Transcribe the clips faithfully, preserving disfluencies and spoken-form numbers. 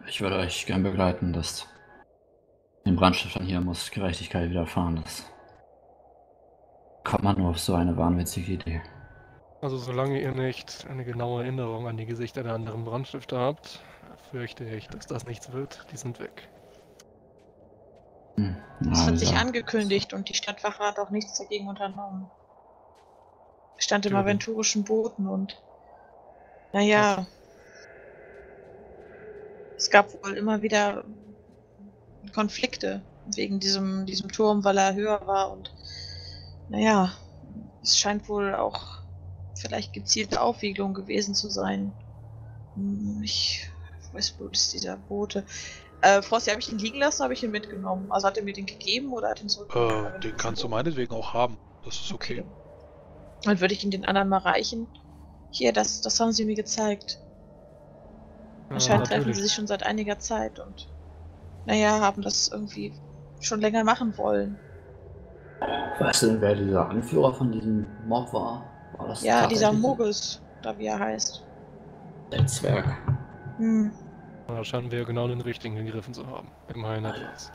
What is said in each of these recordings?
Ich würde euch gern begleiten, dass den Brandstiftern hier muss Gerechtigkeit widerfahren. Das kommt man nur auf so eine wahnwitzige Idee. Also solange ihr nicht eine genaue Erinnerung an die Gesichter der anderen Brandstifter habt, fürchte ich, dass das nichts wird. Die sind weg. Hm. Es Ja, hat sich dieser- angekündigt und die Stadtwache hat auch nichts dagegen unternommen. Stand im Natürlich. aventurischen Boten und naja, es gab wohl immer wieder Konflikte wegen diesem, diesem Turm, weil er höher war und naja, es scheint wohl auch vielleicht gezielte Aufwiegelung gewesen zu sein. Hm, Ich weiß, wo ist dieser Bote? Äh, Frosty, habe ich ihn liegen lassen, habe ich ihn mitgenommen? Also hat er mir den gegeben oder hat ihn zurückgegeben? Äh, den kannst du meinetwegen auch haben. Das ist okay. Dann würde ich ihn den anderen mal reichen. Hier, das, das haben sie mir gezeigt. Ja, Anscheinend treffen natürlich. sie sich schon seit einiger Zeit und naja, haben das irgendwie schon länger machen wollen. Weißt du denn, wer dieser Anführer von diesem Mob war? War das Ja, dieser tatsächlich Mogus, da wie er heißt. der Zwerg? Hm. Da scheinen wir genau den richtigen gegriffen zu haben. Immerhin etwas.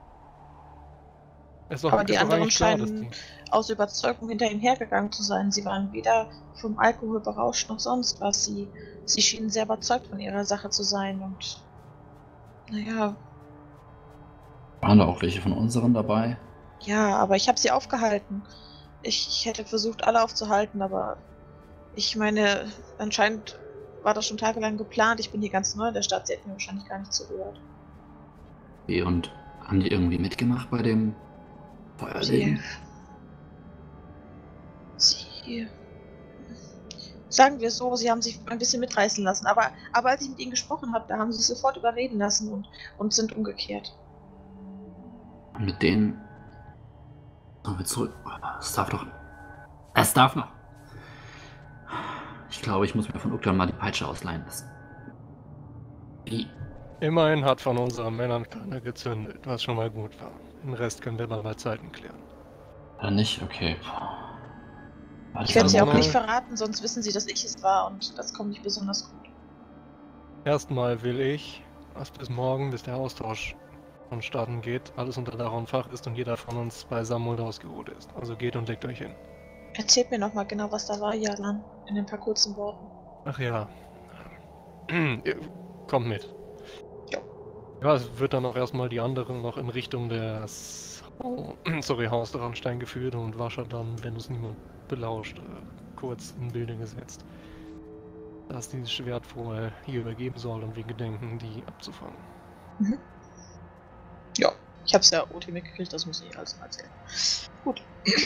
Ist doch, Aber die ist doch anderen eigentlich klar, dass scheinen die... aus Überzeugung hinter ihm hergegangen zu sein. Sie waren weder vom Alkohol berauscht noch sonst was. Sie, sie schienen sehr überzeugt von ihrer Sache zu sein und naja, Waren da auch welche von unseren dabei? ja, aber ich habe sie aufgehalten. Ich, ich hätte versucht, alle aufzuhalten, aber ich meine, anscheinend war das schon tagelang geplant. Ich bin hier ganz neu in der Stadt. Sie hätten mir wahrscheinlich gar nicht zugehört. Wie, und haben die irgendwie mitgemacht bei dem Feuerlegen? Sie, sie, sagen wir so, sie haben sich ein bisschen mitreißen lassen. Aber, aber als ich mit ihnen gesprochen habe, da haben sie sich sofort überreden lassen und, und sind umgekehrt. Und mit denen sollen wir zurück. Es darf doch. Es darf noch. Ich glaube, ich muss mir von Uktan mal die Peitsche ausleihen lassen. Wie? Immerhin hat von unseren Männern keiner gezündet, was schon mal gut war. Den Rest können wir mal bei Zeiten klären. Oder nicht? Okay. War Ich dieser werde sie auch Mono- nicht verraten, sonst wissen sie, dass ich es war und das kommt nicht besonders gut. Erstmal will ich, dass bis morgen, bis der Austausch vonstatten geht, alles unter Dach und Fach ist und jeder von uns beisammen und ausgeruht ist. Also geht und legt euch hin. Erzählt mir nochmal genau, was da war, Jalan, in ein paar kurzen Worten. Ach ja. Ihr kommt mit. Jo. Ja, es wird dann auch erstmal die anderen noch in Richtung des oh, sorry, Haus der Rammstein geführt und Wascher dann, wenn es niemand belauscht, äh, kurz in Bilde gesetzt. Dass dieses Schwert wohl hier übergeben soll und wir gedenken, die abzufangen. Mhm. Ja, ich hab's ja O T mitgekriegt, das muss ich alles mal erzählen. Gut.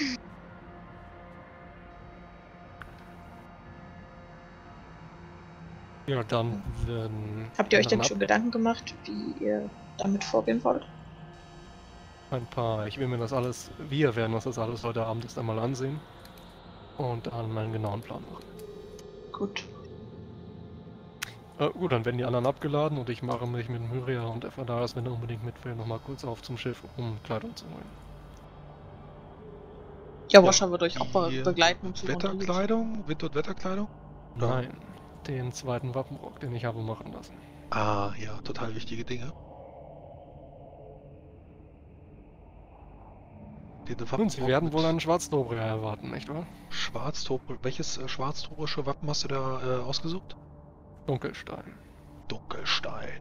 Ja, dann werden... Habt ihr euch denn dann schon Gedanken gemacht, wie ihr damit vorgehen wollt? Ein paar. Ich will mir das alles, wir werden uns das alles heute Abend erst einmal ansehen und dann einen genauen Plan machen. Gut. Äh, gut, dann werden die anderen abgeladen und ich mache mich mit Myria und Ephadaras, wenn er unbedingt mit will, nochmal kurz auf zum Schiff, um Kleidung zu holen. Ja, Ja, Wascher wird euch auch be die begleiten und zu Wetterkleidung? Wind- und Wetterkleidung? Ja. Nein, den zweiten Wappenrock, den ich habe machen lassen. Ah, ja, total wichtige Dinge. Den Nun, Sie werden wohl einen Schwarzdobria erwarten, nicht wahr? Schwarztobr. Welches äh, schwarztobrische Wappen hast du da äh, ausgesucht? Dunkelstein. Dunkelstein.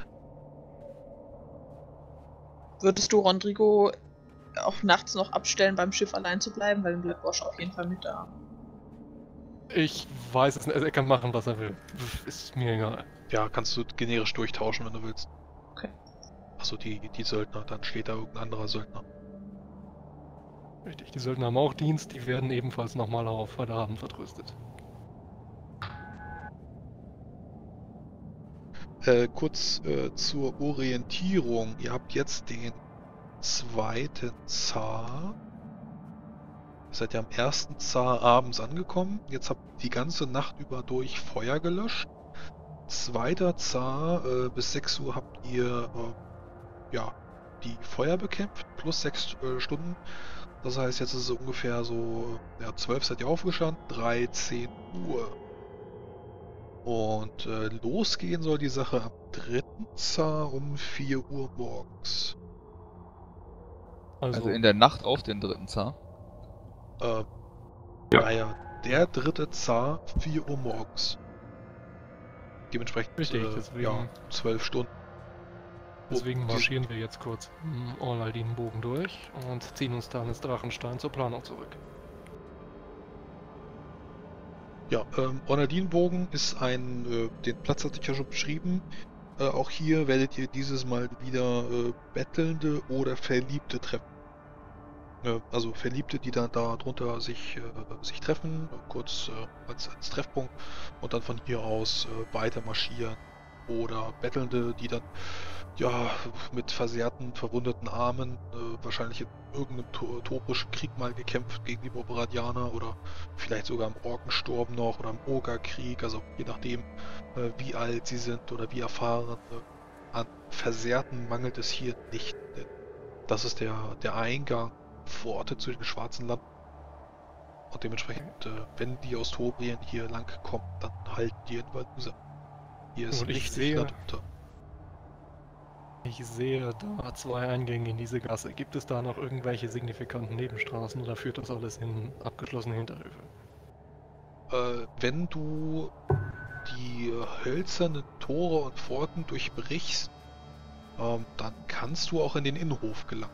Würdest du Rodrigo auch nachts noch abstellen, beim Schiff allein zu bleiben, weil dann bleibt Wascher auf jeden Fall mit da. Ich weiß es nicht, er kann machen, was er will. Ist mir egal. Ja, kannst du generisch durchtauschen, wenn du willst. Okay. Achso, die, die Söldner, dann steht da irgendein anderer Söldner. Richtig, die Söldner haben auch Dienst, die werden ebenfalls nochmal auf heute Abend vertröstet. Äh, kurz äh, zur Orientierung. Ihr habt jetzt den zweiten Zar. Ihr seid ja am ersten Zar abends angekommen. Jetzt habt ihr die ganze Nacht über durch Feuer gelöscht. Zweiter Zar, äh, bis sechs Uhr habt ihr äh, ja, die Feuer bekämpft, plus sechs äh, Stunden. Das heißt, jetzt ist es ungefähr so, ja, zwölf seid ihr aufgestanden, dreizehn Uhr. Und äh, losgehen soll die Sache am dritten Zar um vier Uhr morgens. Also, Also in der Nacht auf den dritten Zar. Äh, Ja. Naja, der dritte Zar, vier Uhr morgens. Dementsprechend, Richtig, äh, deswegen- ja, zwölf Stunden. deswegen Oh, die- marschieren wir jetzt kurz im Orlandin-Bogen durch und ziehen uns dann ins Drachenstein zur Planung zurück. Ja, ähm, Ornadinbogen ist ein, äh, den Platz hatte ich ja schon beschrieben. Äh, auch hier werdet ihr dieses Mal wieder äh, Bettelnde oder Verliebte treffen. Äh, also Verliebte, die dann da drunter sich, äh, sich treffen, äh, kurz äh, als, als Treffpunkt und dann von hier aus äh, weiter marschieren. Oder Bettelnde, die dann ja mit versehrten, verwundeten Armen äh, wahrscheinlich in irgendeinem to topischen Krieg mal gekämpft gegen die Borbaradianer oder vielleicht sogar im Orkensturm noch oder im Ogerkrieg, also je nachdem, äh, wie alt sie sind oder wie erfahren. Äh, an Versehrten mangelt es hier nicht, denn das ist der, der Eingang, Pforte zu den Schwarzen Landen. Und dementsprechend, äh, wenn die aus Tobrien hier lang kommen, dann halten die in Valusa. Hier ist Und ich richtig sehe- Land unter. Ich sehe da zwei Eingänge in diese Gasse. Gibt es da noch irgendwelche signifikanten Nebenstraßen oder führt das alles in abgeschlossene Hinterhöfe? Äh, wenn du die hölzernen Tore und Pforten durchbrichst, ähm, dann kannst du auch in den Innenhof gelangen.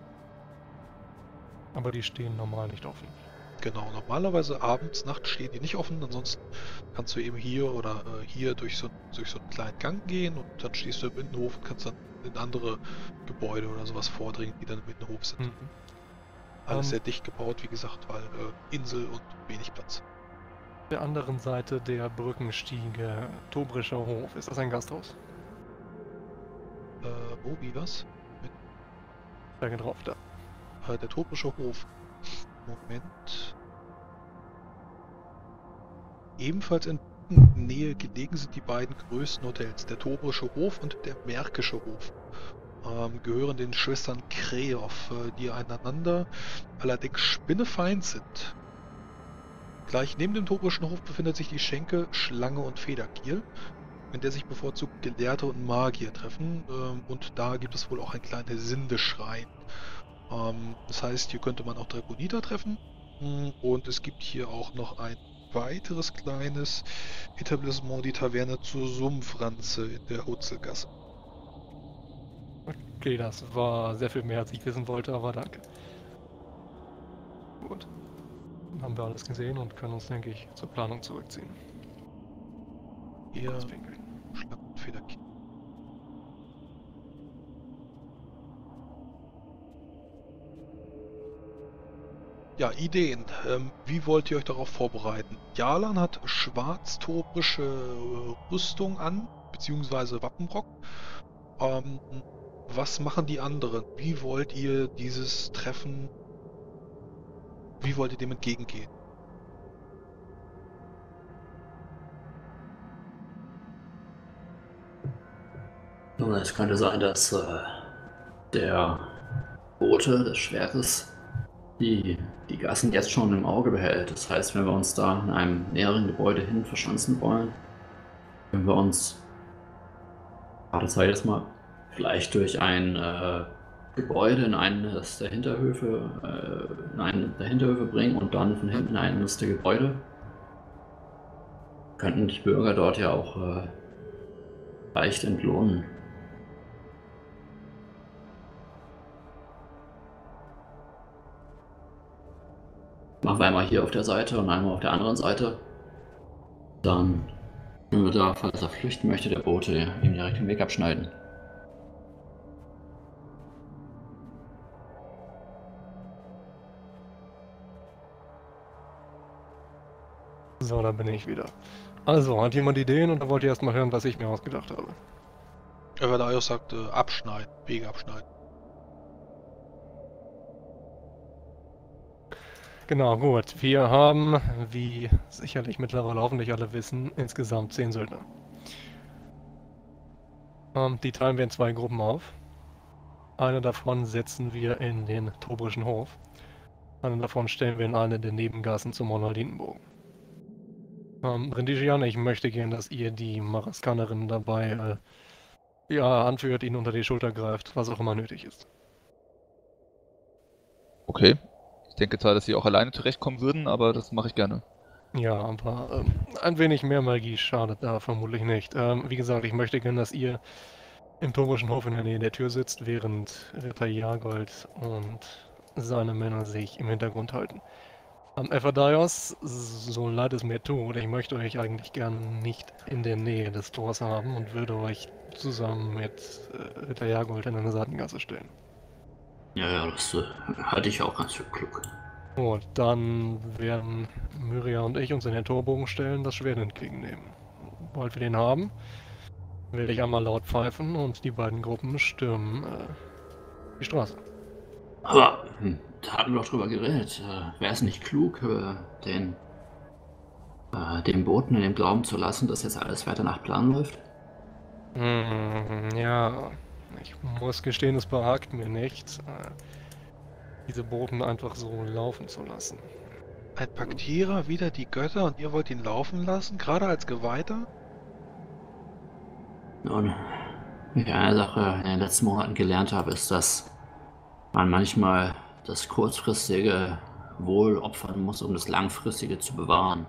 Aber die stehen normal nicht offen. Genau, normalerweise abends, nachts stehen die nicht offen, ansonsten kannst du eben hier oder äh, hier durch so, durch so einen kleinen Gang gehen und dann stehst du im Innenhof und kannst dann in andere Gebäude oder sowas vordringen, die dann im Innenhof sind. Mhm. Alles Ähm, sehr dicht gebaut, wie gesagt, weil äh, Insel und wenig Platz. Auf der anderen Seite der Brückenstiege, Tobrischer Hof, ist das ein Gasthaus? Äh, wo, wie, was? Steige drauf, da. Äh, der Tropische Hof. Moment. Ebenfalls in Nähe gelegen sind die beiden größten Hotels, der Tobrische Hof und der Märkische Hof. Ähm, gehören den Schwestern Kreow, äh, die einander allerdings spinnefeind sind. Gleich neben dem Tobrischen Hof befindet sich die Schenke Schlange und Federkiel, in der sich bevorzugt Gelehrte und Magier treffen. Ähm, und da gibt es wohl auch ein kleiner Sindeschrein. Ähm, das heißt, hier könnte man auch Dragoniter treffen. Mm, Und es gibt hier auch noch ein weiteres kleines Etablissement, die Taverne zur Sumpfranze in der Hutzelgasse. Okay, das war sehr viel mehr, als ich wissen wollte, aber danke. Gut. Dann haben wir alles gesehen und können uns, denke ich, zur Planung zurückziehen. Hier Kurz pinkeln. Schlangen und Federkiel. Ja, Ideen. Ähm, wie wollt ihr euch darauf vorbereiten? Jalan hat schwarztobrische äh, Rüstung an, beziehungsweise Wappenrock. Ähm, was machen die anderen? Wie wollt ihr dieses Treffen, wie wollt ihr dem entgegengehen? Nun, es könnte sein, dass äh, der Bote des Schwertes die, die Gassen jetzt schon im Auge behält. Das heißt, wenn wir uns da in einem näheren Gebäude hin verschanzen wollen, können wir uns, warte, zeig das mal, vielleicht durch ein äh, Gebäude in eines der Hinterhöfe, äh, in einen der Hinterhöfe bringen und dann von hinten in eines der Gebäude. Könnten die Bürger dort ja auch äh, leicht entlohnen. Machen wir einmal hier auf der Seite und einmal auf der anderen Seite. Dann können wir da, falls er flüchten möchte, der Bote ihm direkt den Weg abschneiden. So, da bin ich wieder. Also, hat jemand Ideen oder wollt ihr erstmal hören, was ich mir ausgedacht habe? Everlaios sagt, äh, abschneiden, Wege abschneiden. Genau, gut. Wir haben, wie sicherlich mittlerweile hoffentlich alle wissen, insgesamt zehn Söldner. Ähm, die teilen wir in zwei Gruppen auf. Eine davon setzen wir in den Tobrischen Hof. Eine davon stellen wir in eine der Nebengassen zum Ornaldinenbogen. Ähm, Rendigian, ich möchte gern, dass ihr die Maraskanerin dabei äh, ja, anführt, ihn unter die Schulter greift, was auch immer nötig ist. Okay. Ich denke zwar, dass sie auch alleine zurechtkommen würden, aber das mache ich gerne. Ja, aber ähm, ein wenig mehr Magie schadet da vermutlich nicht. Ähm, wie gesagt, ich möchte gern, dass ihr im Turmischen Hof in der Nähe der Tür sitzt, während Ritter Jagold und seine Männer sich im Hintergrund halten. Am Ephadaios, so leid es mir tut, ich möchte euch eigentlich gern nicht in der Nähe des Tors haben und würde euch zusammen mit äh, Ritter Jagold in eine Seitengasse stellen. Ja, ja, das äh, halte ich auch ganz für klug. Und dann werden Myria und ich uns in den Torbogen stellen, das Schwert entgegennehmen. Wollt wir den haben, werde ich einmal laut pfeifen und die beiden Gruppen stürmen äh, die Straße. Aber hm, da hatten wir doch drüber geredet. Äh, Wäre es nicht klug, äh, den, äh, den Boten in dem Glauben zu lassen, dass jetzt alles weiter nach Plan läuft? Hm, ja, ich muss gestehen, es behagt mir nicht, äh, diese Boten einfach so laufen zu lassen. Ein Paktierer, wieder die Götter und ihr wollt ihn laufen lassen, gerade als Geweihter? Nun, wie ich eine Sache in den letzten Monaten gelernt habe, ist, dass man manchmal das kurzfristige Wohl opfern muss, um das langfristige zu bewahren.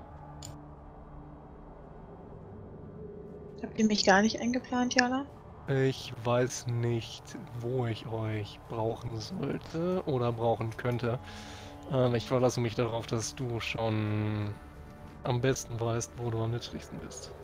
Habt ihr mich gar nicht eingeplant, Jana? Ich weiß nicht, wo ich euch brauchen sollte oder brauchen könnte. Ähm, ich verlasse mich darauf, dass du schon am besten weißt, wo du am nützlichsten bist.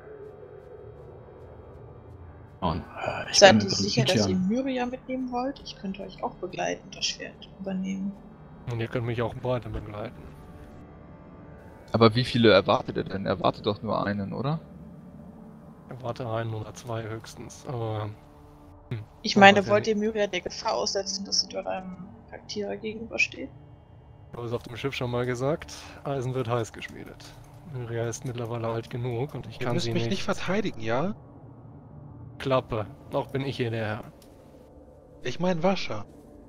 Und, äh, ich Seid bin ihr mit sicher, dass ihr Lydia- Myria mitnehmen wollt? Ich könnte euch auch begleiten, das Schwert übernehmen. Und ihr könnt mich auch beide begleiten. Aber wie viele erwartet ihr denn? Erwartet doch nur einen, oder? Erwarte einen oder zwei höchstens, aber... Hm, Ich man meine, weiß ja wollt nie. ihr Myria der Gefahr aussetzen, dass sie dort einem Paktierer gegenübersteht? Ich habe es auf dem Schiff schon mal gesagt, Eisen wird heiß geschmiedet. Myria ist mittlerweile alt genug und ich Ihr kann müsst sie mich nicht... nicht verteidigen, ja? Klappe, auch bin ich hier der Herr. Ich mein Wascher.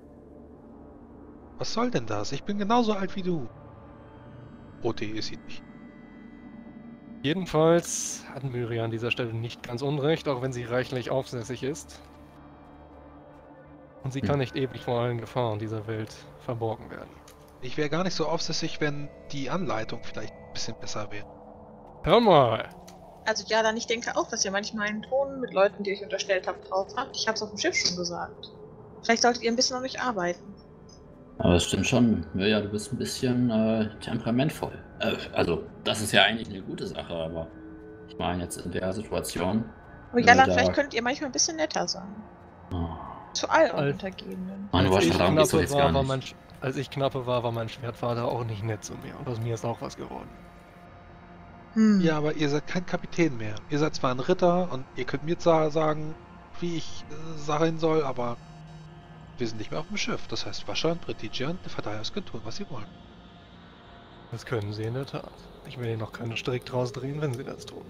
Was soll denn das? Ich bin genauso alt wie du. O T ist sie nicht. Jedenfalls hat Myria an dieser Stelle nicht ganz unrecht, auch wenn sie reichlich aufsässig ist. Und sie Hm. kann nicht ewig vor allen Gefahren dieser Welt verborgen werden. Ich wäre gar nicht so aufsässig, wenn die Anleitung vielleicht ein bisschen besser wäre. Hör mal! Also ja, dann ich denke auch, dass ihr manchmal einen Ton mit Leuten, die euch unterstellt habt, drauf habt. Ich hab's auf dem Schiff schon gesagt. Vielleicht solltet ihr ein bisschen an euch arbeiten. Aber es stimmt schon. Ja, du bist ein bisschen äh, temperamentvoll. Äh, also, das ist ja eigentlich eine gute Sache, aber ich meine jetzt in der Situation. Aber äh, Jana, da- vielleicht könnt ihr manchmal ein bisschen netter sein. Oh, Zu all euren Als- Untergebenen. Mann, Als Wascher, ich, darum geht's doch knappe jetzt war, gar war nicht. mein, Sch- als ich knappe war, war mein Schwertvater auch nicht nett zu mir. Und aus mir ist auch was geworden. Hm. Ja, aber ihr seid kein Kapitän mehr. Ihr seid zwar ein Ritter und ihr könnt mir zwar sagen, wie ich äh, sein soll, aber wir sind nicht mehr auf dem Schiff. Das heißt, Wascher und Britigian, der Verteidiger können tun, was sie wollen. Das können sie in der Tat. Ich will ihnen noch keinen Strick draus drehen, wenn sie das tun.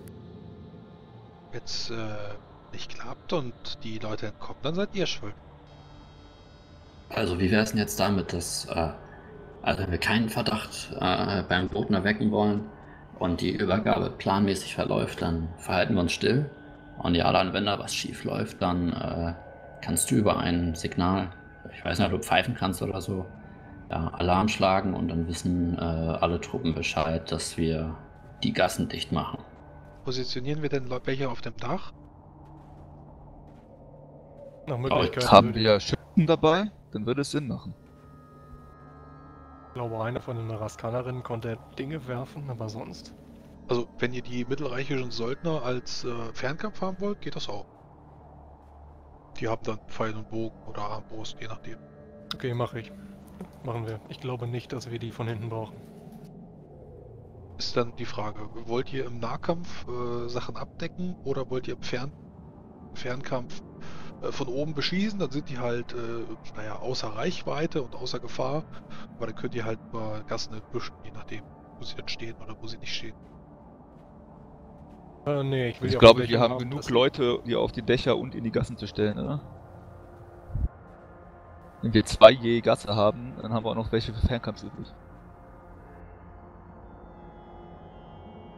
Wenn es äh, nicht klappt und die Leute entkommen, dann seid ihr schuld. Also, wie wäre es denn jetzt damit, dass, äh, also wenn wir keinen Verdacht äh, beim Boten erwecken wollen und die Übergabe planmäßig verläuft, dann verhalten wir uns still. Und ja, dann, wenn da was schief läuft, dann äh, kannst du über ein Signal, ich weiß nicht, ob du pfeifen kannst oder so, ja, Alarm schlagen und dann wissen äh, alle Truppen Bescheid, dass wir die Gassen dicht machen. Positionieren wir denn Leute welche auf dem Dach? Nach Möglichkeit Haben würde wir Schützen dabei? Dann würde es Sinn machen. ich glaube, einer von den Naraskanerinnen konnte Dinge werfen, aber sonst. Also, wenn ihr die mittelreichischen Söldner als äh, Fernkampf haben wollt, geht das auch. Die haben dann Pfeil und Bogen oder Armbrust, je nachdem. Okay, mache ich. Machen wir. Ich glaube nicht, dass wir die von hinten brauchen. Ist dann die Frage, wollt ihr im Nahkampf äh, Sachen abdecken oder wollt ihr im Fern Fernkampf äh, von oben beschießen? Dann sind die halt, äh, naja, außer Reichweite und außer Gefahr. Aber dann könnt ihr halt über Gassen entwischen, je nachdem, wo sie dann stehen oder wo sie nicht stehen. Äh, nee, ich will Ich ja glaube, auch wir haben welche genug das- Leute, die auf die Dächer und in die Gassen zu stellen, oder? Wenn wir zwei je Gasse haben, dann haben wir auch noch welche für Fernkampf übrig.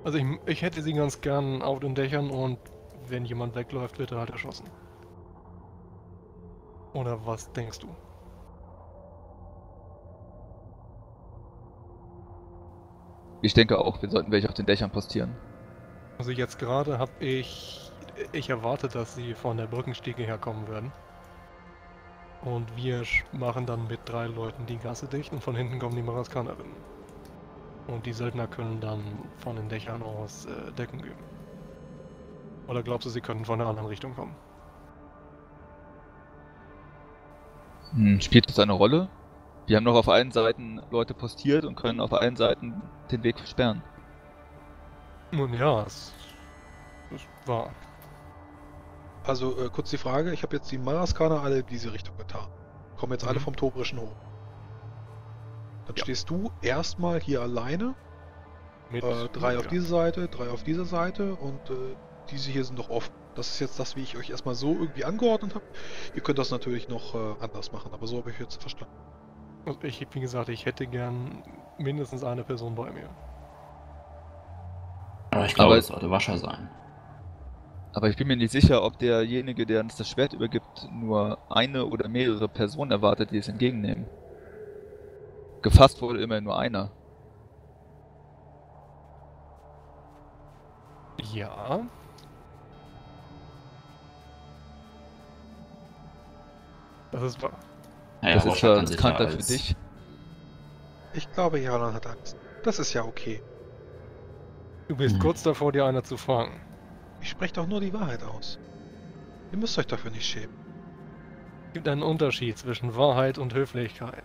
Also ich, ich hätte sie ganz gern auf den Dächern und wenn jemand wegläuft, wird er halt erschossen. Oder was denkst du? Ich denke auch, wir sollten welche auf den Dächern postieren. Also jetzt gerade habe ich... Ich erwarte, dass sie von der Brückenstiege herkommen werden. Und wir sch- machen dann mit drei Leuten die Gasse dicht und von hinten kommen die Maraskanerinnen. Und die Söldner können dann von den Dächern aus äh, Deckung geben. Oder glaubst du, sie können von der anderen Richtung kommen? Hm, spielt das eine Rolle? Wir haben noch auf allen Seiten Leute postiert und können auf allen Seiten den Weg versperren. Nun ja, es, es war. Also äh, kurz die Frage, ich habe jetzt die Maraskaner alle in diese Richtung getan. Kommen jetzt alle Mhm. vom Tobrischen hoch. Dann Ja. stehst du erstmal hier alleine, Mit äh, drei auf ja. diese Seite, drei auf diese Seite und äh, diese hier sind noch offen. Das ist jetzt das, wie ich euch erstmal so irgendwie angeordnet habe. Ihr könnt das natürlich noch äh, anders machen, aber so habe ich jetzt verstanden. Also ich, wie gesagt, ich hätte gern mindestens eine Person bei mir. Aber ich glaube, Aber- es sollte Wascher sein. Aber ich bin mir nicht sicher, ob derjenige, der uns das Schwert übergibt, nur eine oder mehrere Personen erwartet, die es entgegennehmen. Gefasst wurde immerhin nur einer. Ja. Das ist wahr. Naja, das ist Wascher zwar kann sich ja riskanter für als- dich. Ich glaube, Jalan hat Angst. Das ist ja okay. Du bist Hm. kurz davor, dir einer zu fangen. Ich spreche doch nur die Wahrheit aus. Ihr müsst euch dafür nicht schämen. Es gibt einen Unterschied zwischen Wahrheit und Höflichkeit.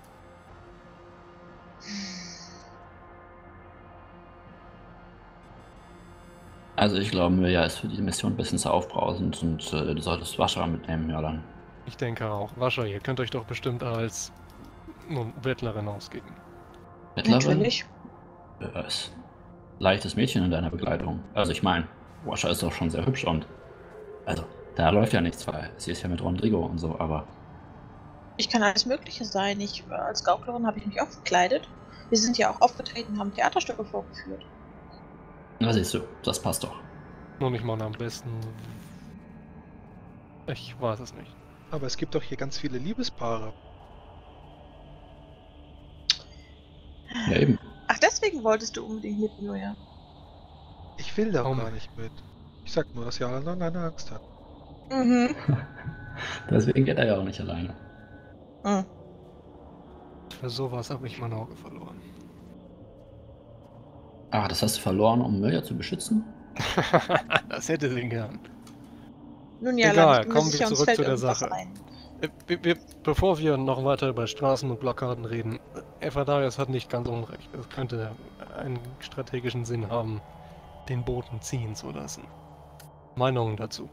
Also ich glaube, Mirja ist für die Mission ein bisschen zu aufbrausend und äh, du solltest Wascher mitnehmen, ja dann. Ich denke auch. Wascher, ihr könnt euch doch bestimmt als nun, Bettlerin ausgeben. Mittlerin? Natürlich. Äh, ist ein leichtes Mädchen in deiner Begleitung. Also ich meine, Wascher ist doch schon sehr hübsch und... Also, da läuft ja nichts, weil sie ist ja mit Rodrigo und so, aber... Ich kann alles Mögliche sein. Ich, äh, als Gauklerin habe ich mich auch verkleidet. Wir sind ja auch aufgetreten, haben Theaterstücke vorgeführt. Na siehst du, das passt doch. Nun, ich meine am besten... Ich weiß es nicht. Aber es gibt doch hier ganz viele Liebespaare. Ja eben. Ach, deswegen wolltest du unbedingt mit, Julia. Ich will da Warum? gar nicht mit. Ich sag nur, dass Jalan dann eine Angst hat. Mhm. Deswegen geht er ja auch nicht alleine. Mhm. Für sowas habe ich mein Auge verloren. Ah, das hast du verloren, um Mirja zu beschützen? Das hätte sie gern. Nun ja, Egal, Lan, ich bin mir kommen wir sicher, uns zurück fällt zu der irgendwas Sache. ein. Äh, Wir, wir, bevor wir noch weiter über Straßen und Blockaden reden, Evadarius hat nicht ganz unrecht. Es könnte einen strategischen Sinn haben, den Boten ziehen zu lassen. Meinungen dazu?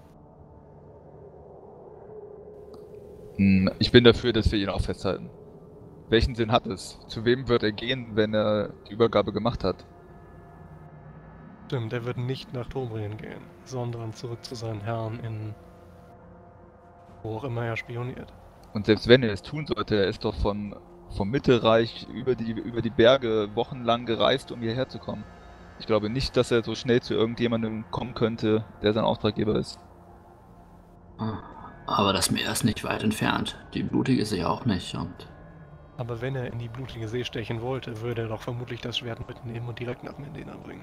Hm, Ich bin dafür, dass wir ihn auch festhalten. Welchen Sinn hat es? Zu wem wird er gehen, wenn er die Übergabe gemacht hat? Stimmt, er wird nicht nach Tobrien gehen, sondern zurück zu seinen Herren in... wo auch immer er spioniert. Und selbst wenn er es tun sollte, er ist doch von, vom Mittelreich über die, über die Berge wochenlang gereist, um hierher zu kommen. Ich glaube nicht, dass er so schnell zu irgendjemandem kommen könnte, der sein Auftraggeber ist. Ah, aber das Meer ist nicht weit entfernt. Die blutige See auch nicht und... Aber wenn er in die blutige See stechen wollte, würde er doch vermutlich das Schwert mitnehmen und direkt nach Mendena bringen.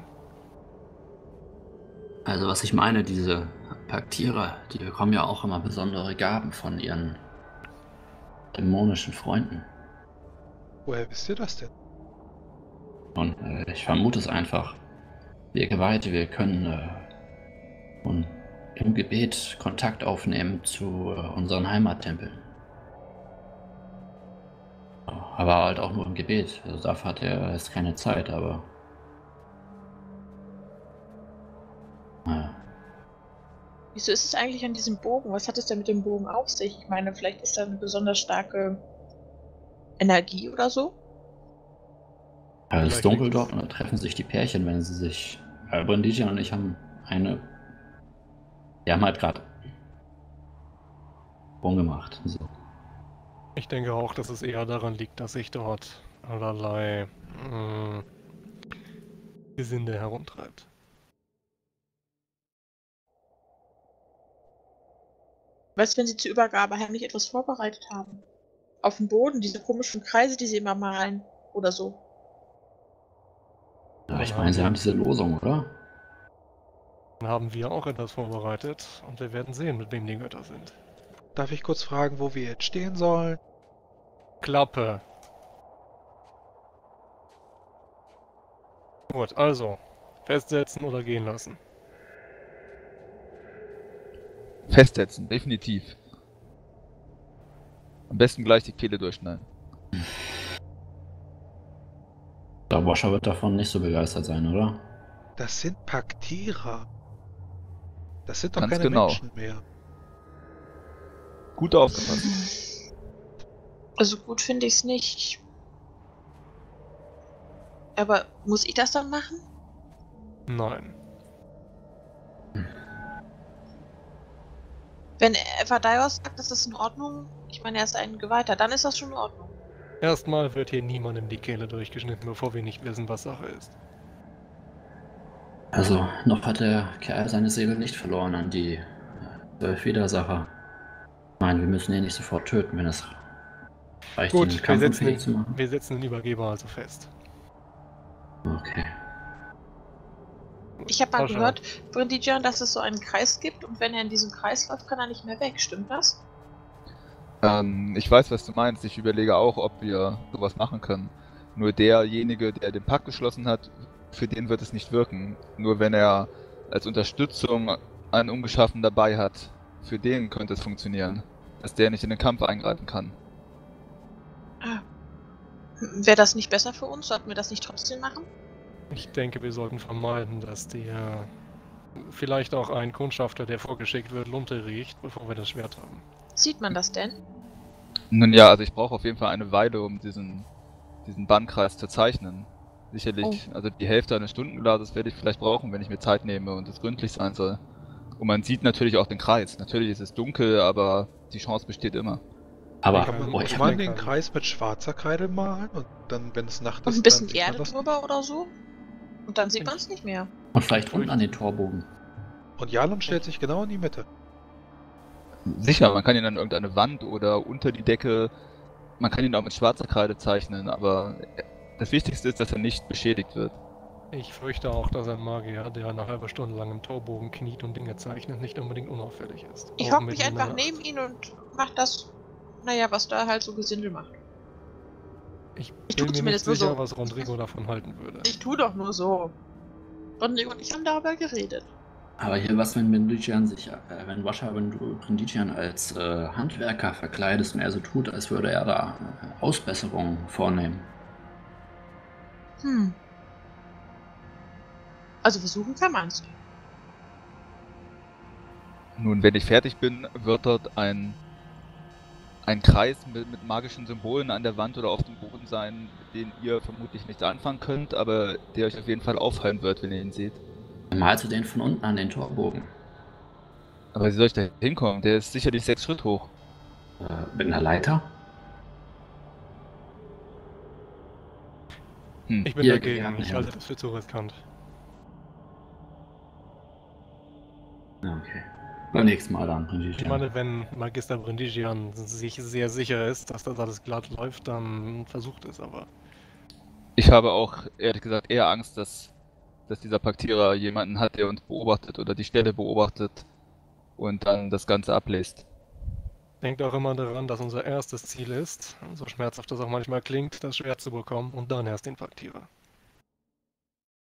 Also was ich meine, diese Paktierer, die bekommen ja auch immer besondere Gaben von ihren dämonischen Freunden. Woher wisst ihr das denn? Und äh, ich vermute es einfach. Wir Geweihte, wir können äh, und im Gebet Kontakt aufnehmen zu äh, unseren Heimattempeln. Aber halt auch nur im Gebet. Also dafür hat er jetzt keine Zeit, aber... Naja. Wieso ist es eigentlich an diesem Bogen? Was hat es denn mit dem Bogen auf sich? Ich meine, vielleicht ist da eine besonders starke Energie oder so? Ja, es ist Vielleicht dunkel liegt es- dort und da treffen sich die Pärchen, wenn sie sich... Äh, Brindisi und ich haben eine... Wir haben halt gerade... Sprung gemacht. So. Ich denke auch, dass es eher daran liegt, dass sich dort allerlei mh, Gesinde herumtreibt. Was, wenn sie zur Übergabe heimlich etwas vorbereitet haben? Auf dem Boden, diese komischen Kreise, die sie immer malen. Oder so. Ja, ich meine, sie haben diese Losung, oder? Dann haben wir auch etwas vorbereitet und wir werden sehen, mit wem die Götter sind. Darf ich kurz fragen, wo wir jetzt stehen sollen? Klappe. Gut, also. Festsetzen oder gehen lassen. Festsetzen, definitiv. Am besten gleich die Kehle durchschneiden. Der Wascher wird davon nicht so begeistert sein, oder? Das sind Paktierer. Das sind doch Ganz keine genau. Menschen mehr. Gut aufgepasst. Also gut finde ich es nicht. Aber muss ich das dann machen? Nein. Wenn Evadaios sagt, das ist in Ordnung, ich meine, er ist ein Geweihter, dann ist das schon in Ordnung. Erstmal wird hier niemandem die Kehle durchgeschnitten, bevor wir nicht wissen, was Sache ist. Also, noch hat der Kerl seine Seele nicht verloren an die zwölf Widersacher. Nein, wir müssen ihn nicht sofort töten, wenn es reicht, ihn Gut, wir setzen, kampfunfähig zu den, machen. wir setzen den Übergeber also fest. Okay. Ich habe mal Pascha. gehört, Brindigian, dass es so einen Kreis gibt und wenn er in diesem Kreis läuft, kann er nicht mehr weg. Stimmt das? Ähm, ich weiß, was du meinst. Ich überlege auch, ob wir sowas machen können. Nur derjenige, der den Pakt geschlossen hat, für den wird es nicht wirken. Nur wenn er als Unterstützung einen Ungeschaffen dabei hat, für den könnte es funktionieren. Dass der nicht in den Kampf eingreifen kann. Ah. Wäre das nicht besser für uns? Sollten wir das nicht trotzdem machen? Ich denke, wir sollten vermeiden, dass der vielleicht auch ein Kundschafter, der vorgeschickt wird, Lunte riecht, bevor wir das Schwert haben. Sieht man das denn? Nun ja, also ich brauche auf jeden Fall eine Weile, um diesen, diesen Bannkreis zu zeichnen. Sicherlich, also die Hälfte eines Stundenglases werde ich vielleicht brauchen, wenn ich mir Zeit nehme und es gründlich sein soll. Und man sieht natürlich auch den Kreis. Natürlich ist es dunkel, aber die Chance besteht immer. Aber, Kann man- oh, Kann ich man habe den Kreis mit schwarzer Kreide malen und dann, wenn es Nacht Und ist, ein bisschen dann sieht man Erde das? drüber oder so? Und dann sieht man es nicht mehr. und vielleicht unten an den Torbogen. Und Jalum stellt sich genau in die Mitte. Sicher, man kann ihn an irgendeine Wand oder unter die Decke, man kann ihn auch mit schwarzer Kreide zeichnen, aber das Wichtigste ist, dass er nicht beschädigt wird. Ich fürchte auch, dass ein Magier, der eine halbe Stunde lang im Torbogen kniet und Dinge zeichnet, nicht unbedingt unauffällig ist. Ich Auch hocke mit mich einfach einer- neben ihn und mach das, naja, was da halt so Gesindel macht. Ich Ich bin tu mir nicht zumindest nur sicher, so. was Rodrigo davon halten würde. Ich tu doch nur so. Rodrigo und ich haben darüber geredet. Aber hier, was, wenn Brindigian sich, äh, wenn Wascher, wenn du Brindigian als äh, Handwerker verkleidest und er so tut, als würde er da äh, Ausbesserungen vornehmen. Hm. Also versuchen kann man's. Nun, wenn ich fertig bin, wird dort ein, ein Kreis mit, mit magischen Symbolen an der Wand oder auf dem Boden sein, mit denen ihr vermutlich nichts anfangen könnt, aber der euch auf jeden Fall auffallen wird, wenn ihr ihn seht. Malst du den von unten an den Torbogen? Aber wie soll ich da hinkommen? Der ist sicherlich sechs Schritt hoch. Äh, mit einer Leiter? Hm. Ich bin Hier, dagegen, ja, ich ja. halte das für zu riskant. Ja, okay. Beim nächsten Mal dann, Ich Brindigian. meine, wenn Magister Brindigian sich sehr sicher ist, dass das alles glatt läuft, dann versucht es aber. Ich habe auch, ehrlich gesagt, eher Angst, dass, dass dieser Paktierer jemanden hat, der uns beobachtet oder die Stelle beobachtet und dann das Ganze ablässt. Denkt auch immer daran, dass unser erstes Ziel ist, so schmerzhaft das auch manchmal klingt, das Schwert zu bekommen und dann erst den Paktierer.